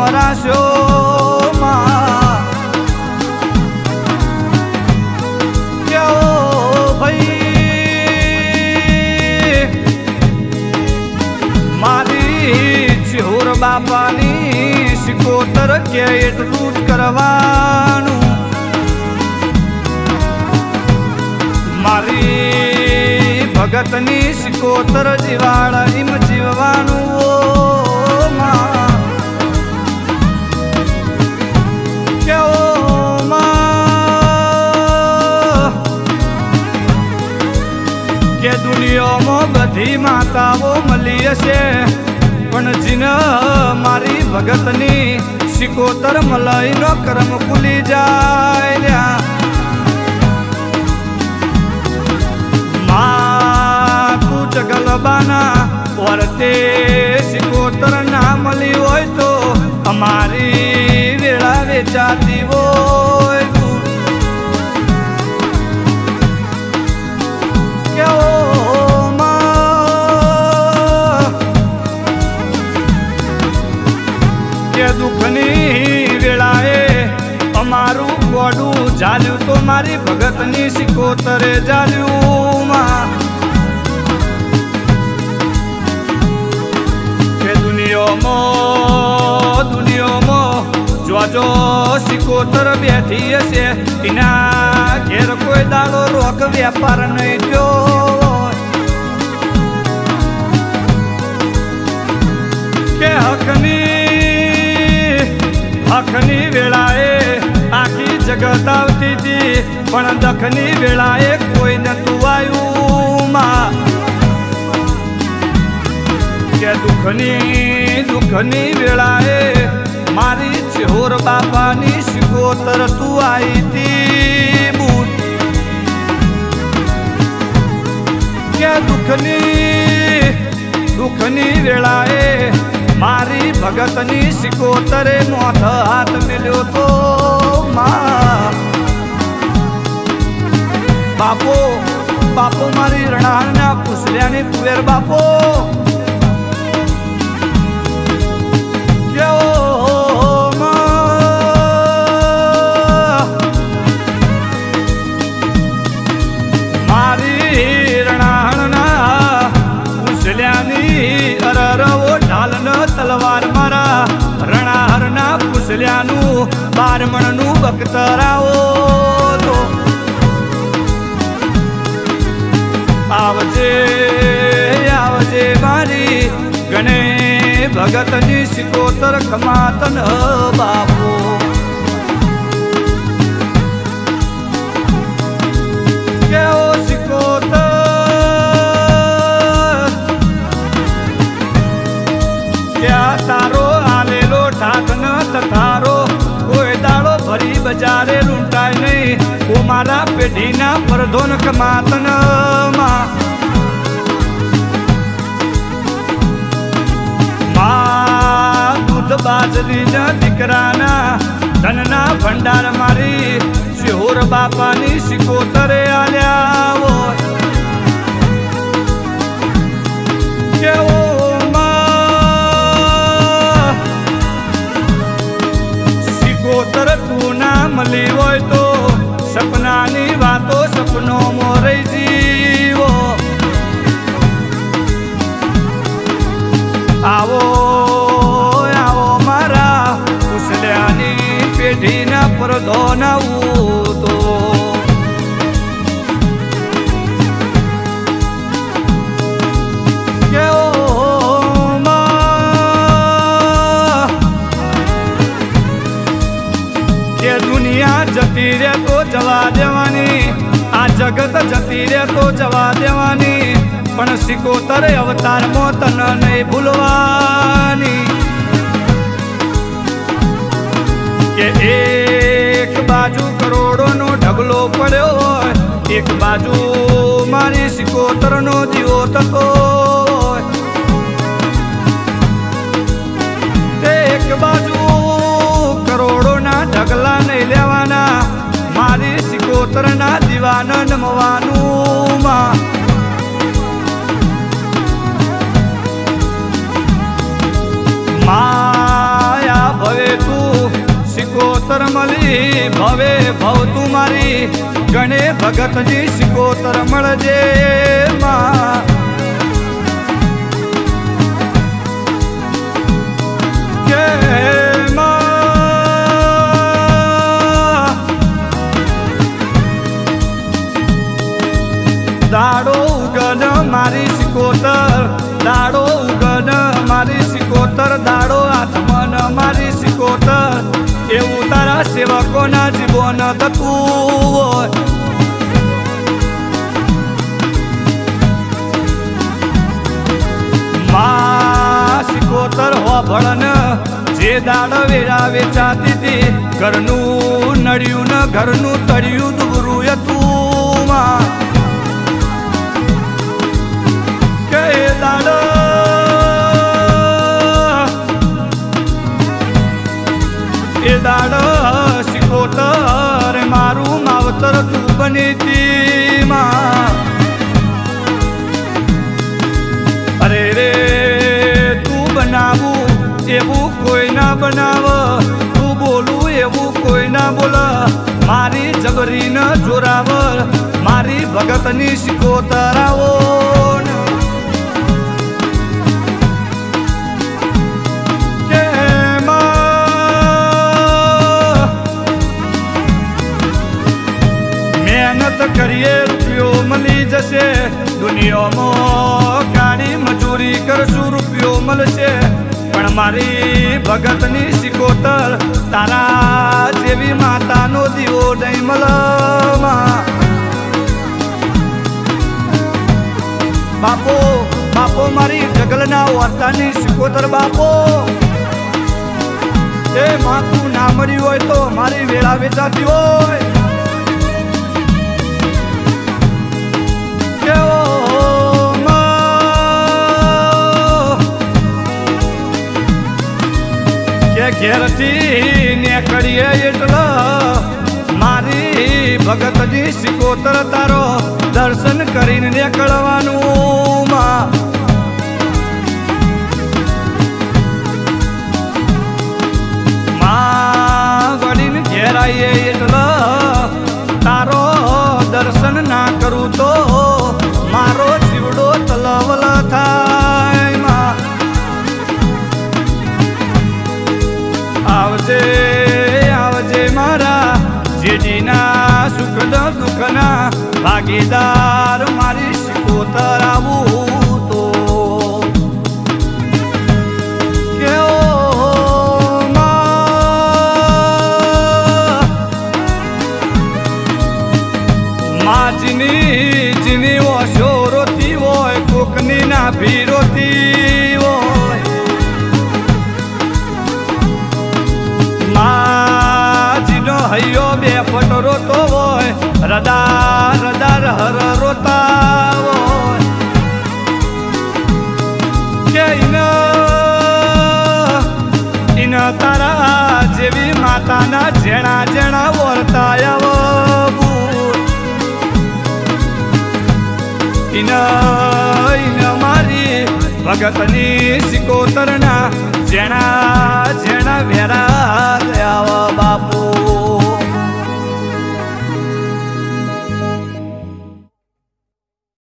वरास्यो क्या भाई मारी चिहोर बापानी सिकोतर के एटलू ज करवानु मारी भगतनी सिकोतर जीवाड़ा इम जीववानु के दुनिया में बधी माताओ मली हशे पण जिन मारी भगतनी सिकोतर मलई नो कर्म कुली जाय तू जगलबाना वर्ते सिकोतर ना मली होय तो हमारी वेला वेचाती होय के दुखनी वेलाए अमारू गोडू जाल्यू तो मारी भगतनी सिकोतरे जाल्यू के दुनिया मो जो जो सिकोतर बैठी हशे इना घेर कोई दाड़ो रोक व्यापार नहीं जो के हकनी वेलाए आखी जगत आवती थी पण दखनी वेलाए कोई नतु आयु के दुखनी वेलाए मारी चिहोर बापानी सिकोतर तू आई थी के दुखनी वेलाए मारी भगतनी सिकोतरे मोथ हाथ मिलो तो बापो मारी रणाना पुसल्यानी तुवेर बापो क्यों मारी रणाना पुसल्यानी अररवो ढालन तलवार मारा रणाहरना पुसल्यानु बारमणनु बख्तराओ तो आवजे आवजे मारी गणे भगतनी सिकोतर खमातन बापू के ओ सिकोतर क्या तारो आलेलो ठाक न तथारो कोई दाड़ो भरी बजारे लूंटाय नहीं वो मारा पेढ़ी ना परधोन कमातन दूध बाजरी न दिकराना धनना भंडार मारी सिहोर बापानी सिकोतरे आल्या वो के सिकोतर तू ना मली होय तो सपनानी वातो सपनो मोरे जीवो आवो आवो मारा कुसल्यानी पेढ़ी ना परधो ना तो दुनिया जती रे तो जवा देवानी आ जगत जती रे तो जवा देवानी पण सिकोतर अवतार मोतन नहीं भूलवानी के एक बाजू करोड़ों नो ढगलो पड़ो एक बाजू मारी सिकोतर नो दियो तो एक बाजू करोड़ों ना ढगला नहीं लेवाना मारी सिकोतर ना दीवान नमवानू माया भवे गणे भगतनी सिकोतर मळजे मां। के मां दाड़ो उगन मारी सिकोतर, दाड़ो उगन मारी सिकोतर, दाड़ो आत्मन मारी सिकोतर। एवं तारा सेवकोना जीवन थतुं होय। मां सिकोतर होभळन जे दाड़ वेरा वेचाती थी, घरनु नड़ियु न घरनु तड़ियु दुबरू हतुं मां। के दाड़ ए दाड़ सिकोतर मारू मावतर तू बनी थी मां। अरे रे तू बनावू एवं कोई ना बनाव, तू बोलू एवं कोई ना बोल। मारी जबरी न जोरावर मारी भगतनी सिकोतर आवो। करिए रुपयो मली जसे दुनिया में गाड़ी मजूरी करशु रुपयो मलशे, पण मारी भगतनी सिकोतर तारा जेवी माता नो दीवो नहीं मल मां। बापो बापो मारी जगलना वार्तानी सिकोतर बापो। ए मां तू ना मळी होय तो मारी वेळा वेचाती होय। घेरती नेकड़िए एटला मारी भगतनी सिकोतर तारो दर्शन करीने नेकळवानुं मां। मां वळीने घेराईए एटला तारो दर्शन ना करूं तो मारो जीवडो तलवल थाय मां। आवजे आवजे मारा जेडीना सुख दुखना भागीदार मारी सिकोतर आवू तो। के ओ मां मां जिनी जिनी वो शोरोती वो कोकनी ना भीरोती वो। हयो बे फट रोतो होय रदा रदा हर रोता होय। के इन तारा जेवी माताना जेणा जेणा वर्ताया इन इन मारी भगतनी सिकोतरना जेणा जेणा वेरा गया बापू।